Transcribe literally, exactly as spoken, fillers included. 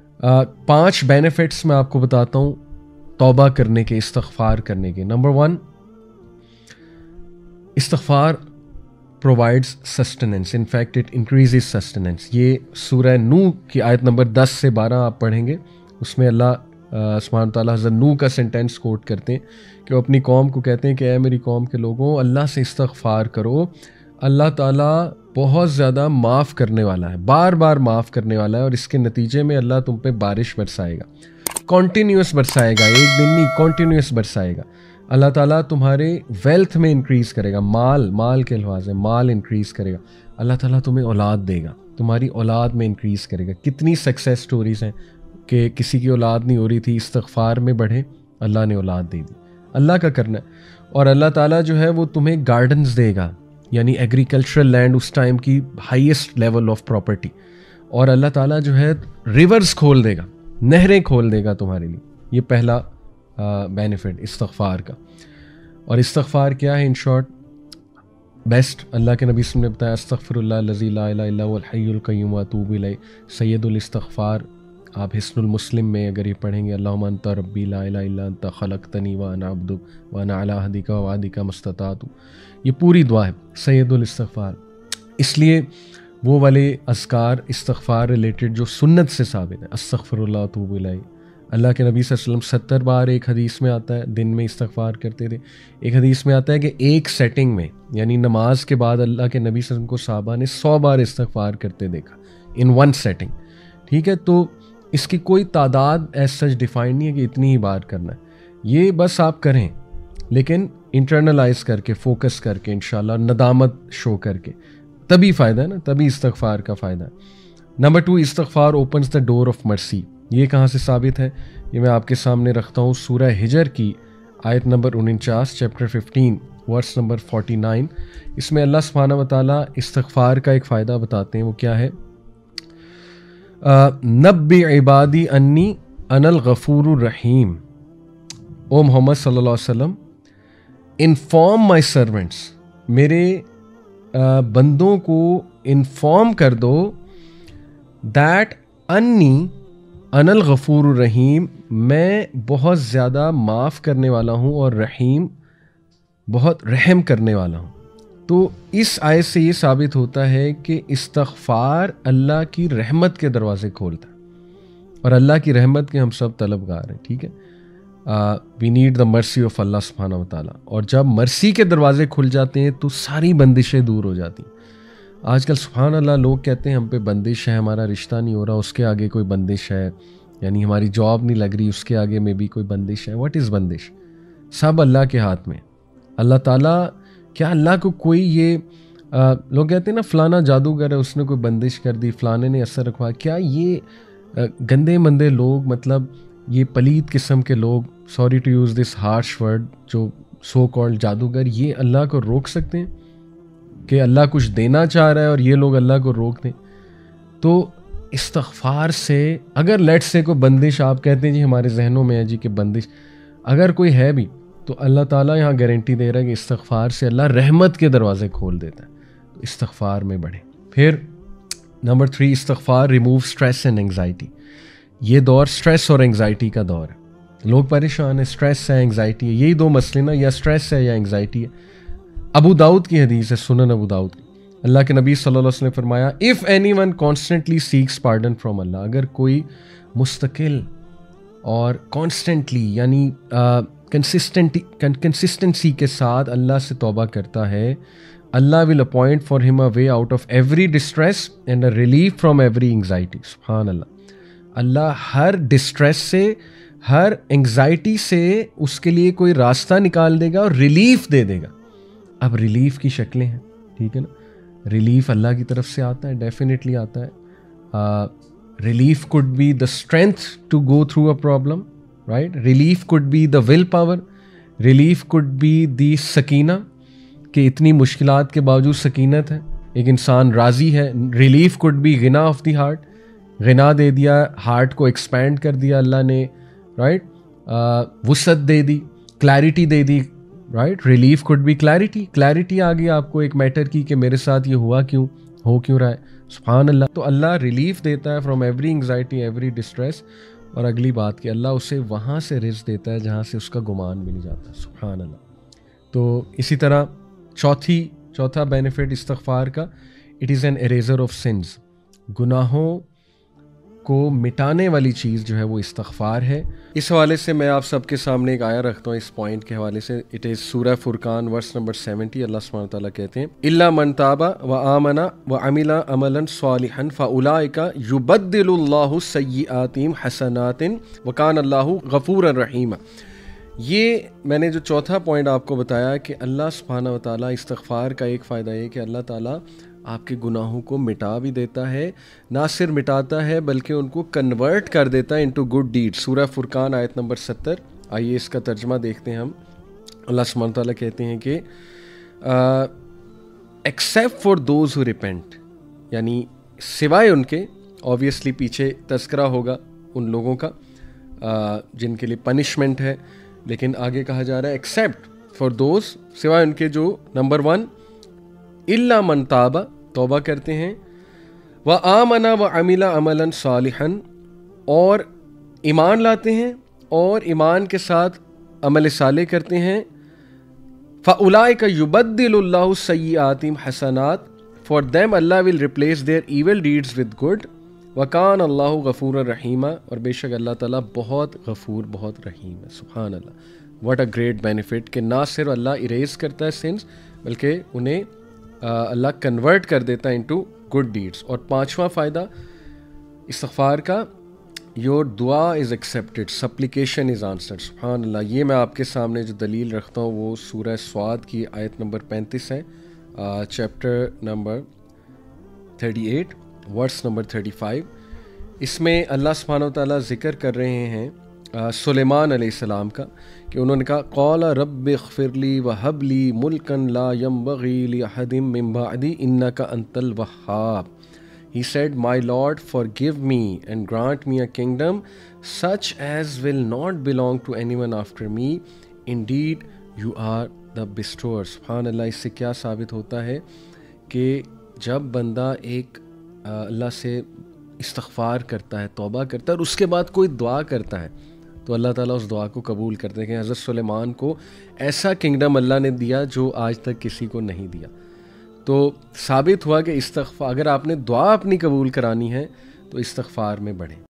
پانچ بینیفٹس میں آپ کو بتاتا ہوں توبہ کرنے کے، استغفار کرنے کے. نمبر ون، استغفار provides sustenance, in fact it increases sustenance. یہ سورہ نوح کی آیت نمبر دس سے بارہ آپ پڑھیں گے، اس میں اللہ سبحانہ تعالیٰ حضرت نوح کا سینٹینس کوٹ کرتے ہیں کہ وہ اپنی قوم کو کہتے ہیں کہ اے میری قوم کے لوگوں، اللہ سے استغفار کرو، اللہ تعالیٰ بہت زیادہ معاف کرنے والا ہے، بار بار معاف کرنے والا ہے، اور اس کے نتیجے میں اللہ تم پہ بارش برسائے گا، کنٹینیوس برسائے گا، ایک دن نہیں، کنٹینیوس برسائے گا. اللہ تعالیٰ تمہارے ویلتھ میں انکریز کرے گا، مال مال کے الفاظ ہے، مال انکریز کرے گا. اللہ تعالیٰ تمہیں اولاد دے گا، تمہاری اولاد میں انکریز کرے گا. کتنی سکسیس سٹوریز ہیں کہ کسی کی اولاد نہیں ہو رہی تھی، استغفار میں بڑھے، اللہ نے اولاد دے دی. اللہ کا کرنا ہے. اور اللہ تعالیٰ جو ہے وہ تمہیں گارڈنز دے گا، یعنی ایگریکلچرل لینڈ اس ٹائم کی ہائیسٹ لیول آف پراپرٹی. اور اللہ تعالیٰ جو ہے ریورز کھول دے گا، نہریں کھول دے گا تمہارے لیے. یہ پہلا بینیفٹ استغفار کا. اور استغفار کیا ہے ان شارٹ؟ بیسٹ اللہ کے نبی صلی اللہ علیہ وسلم نے بتایا، استغفر اللہ الذی لا الہ الا هو الحی القیوم واتوب الیہ، سید الاستغفار. آپ حسن المسلم میں اگر یہ پڑھیں گے، اللہم انت ربی لا الہ الا انت خلقتنی وانا عبدک وانا علی عہدک ووعدک ما استطعت. یہ پوری دعا ہے سید الاستغفار. اس لیے وہ والے اذکار استغفار ریلیٹڈ جو سنت سے ثابت ہے، استغفر اللہ واتوب الیہ، اللہ کے نبی صلی اللہ علیہ وسلم ستر بار ایک حدیث میں آتا ہے دن میں استغفار کرتے تھے. ایک حدیث میں آتا ہے کہ ایک سیٹنگ میں، یعنی نماز کے بعد اللہ کے نبی صلی اللہ علیہ وسلم کو صحابہ نے سو بار استغفار کرتے دیکھا ان ون سیٹنگ. ٹھیک ہے، تو اس کی کوئی تعداد ایز سچ ڈیفائن نہیں ہے کہ اتنی ہی بار کرنا ہے. یہ بس آپ کریں، لیکن انٹرنلائز کر کے، فوکس کر کے، انشاءاللہ ندامت شو کر کے، تبھی فائدہ ہے نا، تبھی استغفار کا فائدہ ہے. نمبر ٹو، استغفار opens the door of mercy. یہ کہاں سے ثابت ہے؟ یہ میں آپ کے سامنے رکھتا ہوں سورہ ہجر کی آیت نمبر انچاس، chapter fifteen, verse number forty nine. اس میں اللہ سبحانہ و تعالیٰ استغفار کا ایک فائدہ بتاتے ہیں. وہ کیا ہے؟ نبی عبادی انی انا الغفور الرحیم. او محمد صلی اللہ علیہ وسلم، انفارم مائی سرونٹس، میرے بندوں کو انفارم کر دو دیٹ انی انا الغفور الرحیم، میں بہت زیادہ معاف کرنے والا ہوں اور رحیم، بہت رحم کرنے والا ہوں. تو اس آیت سے یہ ثابت ہوتا ہے کہ استغفار اللہ کی رحمت کے دروازے کھولتا ہے، اور اللہ کی رحمت کے ہم سب طلبگار ہیں. ٹھیک ہے، we need the mercy of اللہ سبحانہ و تعالیٰ. اور جب مرسی کے دروازے کھل جاتے ہیں تو ساری بندشیں دور ہو جاتی ہیں. آج کل سبحان اللہ لوگ کہتے ہیں ہم پہ بندش ہے، ہمارا رشتہ نہیں ہو رہا، اس کے آگے کوئی بندش ہے، یعنی ہماری جاب نہیں لگ رہی، اس کے آگے میں بھی کوئی بندش ہے. واٹ از بندش؟ سب اللہ کے ہاتھ میں. اللہ تعالیٰ، کیا اللہ کو کوئی یہ آ, لوگ کہتے ہیں نا فلانا جادوگر ہے، اس نے کوئی بندش کر دی، فلانے نے اثر رکھوا. کیا یہ آ, گندے مندے لوگ، مطلب یہ پلید قسم کے لوگ، sorry to use this harsh word, جو سو کالڈ جادوگر، یہ اللہ کو روک سکتے ہیں کہ اللہ کچھ دینا چاہ رہا ہے اور یہ لوگ اللہ کو روک دیں؟ تو استغفار سے اگر لیٹ سے کوئی بندش آپ کہتے ہیں جی ہمارے ذہنوں میں ہے جی کہ بندش اگر کوئی ہے بھی، تو اللہ تعالیٰ یہاں گارنٹی دے رہا ہے کہ استغفار سے اللہ رحمت کے دروازے کھول دیتا ہے. تو استغفار میں بڑھیں. پھر نمبر تھری، استغفار ریموو اسٹریس اینڈ انگزائٹی. یہ دور اسٹریس اور انگزائٹی کا دور ہے. لوگ پریشان ہیں، اسٹریس ہے، انگزائٹی ہے. یہی دو مسئلے نا، یا اسٹریس ہے یا انگزائٹی ہے. ابو داؤد کی حدیث ہے، سنن ابو داؤد کی. اللہ کے نبی صلی اللہ علیہ وسلم نے فرمایا، if anyone constantly seeks pardon from اللہ، اگر کوئی مستقل اور کانسٹنٹلی یعنی کنسسٹنٹی کنسسٹنسی کے ساتھ اللہ سے توبہ کرتا ہے، اللہ ول appoint for him a way out of every distress and a relief from every anxiety. سبحان اللہ. اللہ ہر ڈسٹریس سے، ہر انگزائٹی سے اس کے لیے کوئی راستہ نکال دے گا اور ریلیف دے دے گا. اب ریلیف کی شکلیں ہیں، ٹھیک ہے نا. ریلیف اللہ کی طرف سے آتا ہے، ڈیفینیٹلی آتا ہے. Relief could be the strength to go through a problem, right. Relief could be the will power. Relief could be the سکینہ، کہ اتنی مشکلات کے باوجود سکینت ہے، ایک انسان راضی ہے. ریلیف کوڈ بی غنا آف دی ہارٹ، غنا دے دیا، ہارٹ کو ایکسپینڈ کر دیا اللہ نے، رائٹ. وسعت دے دی، کلیرٹی دے دی، right. Relief could be clarity, clarity آ گئی آپ کو ایک میٹر کی کہ میرے ساتھ یہ ہوا کیوں، हो क्यों रहा है, सुभान अल्लाह। तो अल्लाह रिलीफ देता है from every anxiety, every distress. और अगली बात कि अल्लाह उसे वहाँ से रिज़्क देता है जहाँ से उसका गुमान भी नहीं जाता, सुभान अल्लाह। तो इसी तरह चौथी चौथा बेनिफिट इस्तग़फ़ार का, it is an eraser of sins. गुनाहों को मिटाने वाली चीज़ जो है वो इस्तग़फ़ार है। इस हवाले से मैं आप सबके सामने एक आया रखता हूँ इस पॉइंट के हवाले से। इट इज़ सूरह फुरकान वर्स नंबर सेवेंटी। अल्लाह सुब्हानहू व तआला कहते हैं, इल्ला मन ताबा व आमना व अमिला अमलन सालिहन फ़उलाइका युबद्दिलुल्लाहु सय्यिआतिहिम हसनातिन व कान अल्लाहु गफूरन रहीमा। ये मैंने जो चौथा पॉइंट आपको बताया कि अल्लाह सुब्हानहू व तआला इस्तग़फ़ार का एक फ़ायदा ये कि अल्लाह ताला आपके गुनाहों को मिटा भी देता है, ना सिर्फ मिटाता है बल्कि उनको कन्वर्ट कर देता है इनटू गुड डीड। सूरह फुरकान आयत नंबर सत्तर। आइए इसका तर्जमा देखते हैं हम। अल्लाह सुब्हानहू व तआला कहते हैं कि except for those who repent, यानी सिवाय उनके, ऑब्वियसली पीछे तज़किरा होगा उन लोगों का uh, जिनके लिए पनिशमेंट है, लेकिन आगे कहा जा रहा है एक्सेप्ट फॉर दोज, सिवाय उनके जो नंबर वन इल्ला मन ताबा, तौबा करते हैं, व आमना व अमिला अमलन सालिहन, और ईमान लाते हैं और ईमान के साथ अमल साले करते हैं, फ़उलाइका युबद्दिलुल्लाहु सय्यिआतिहिम हसनात, फॉर देम अल्लाह will replace their evil deeds with good, व कान अल्लाहु गफूरन रहीमा, और बेशक अल्लाह ताला बहुत गफूर बहुत रहीम है, सुभान अल्लाह। व्हाट अ ग्रेट बेनिफिट कि ना सिर्फ अल्लाह इरेज करता है सिंस बल्कि उन्हें अल्लाह कन्वर्ट कर देता है इनटू गुड डीड्स। और पांचवा फ़ायदा इस्तग़फ़ार का, योर दुआ is accepted, supplication is answered, सुभान अल्लाह। ये मैं आपके सामने जो दलील रखता हूँ वो सूरह स्वाद की आयत नंबर पैंतीस है, chapter number thirty eight verse number thirty five. इसमें अल्लाह सुब्हानहू व तआला ज़िक्र कर रहे हैं सुलेमान अलैहिस्सलाम का कि उन्होंने कहा, क़ाला रब्बि ग़फ़िरली व हबली मुल्कन ला यंबग़ी लिअहदिम मिन बअदी इन्नका Antil वह्हाब। He said, My Lord, forgive me and grant me a kingdom such as will not belong to anyone after me. Indeed, you are the bestower. सुभान अल्लाह। इससे क्या साबित होता है कि जब बंदा एक अल्लाह से इस्तग़फ़ार करता है, तौबा करता है और उसके बाद कोई दुआ करता है तो अल्लाह ताला उस दुआ को कबूल करते हैं। कि हज़रत सुलेमान को ऐसा किंगडम अल्लाह ने दिया जो आज तक किसी को नहीं दिया। तो साबित हुआ कि इस्तग़फ़ार, अगर आपने दुआ अपनी कबूल करानी है तो इस्तग़फ़ार में बढ़ें।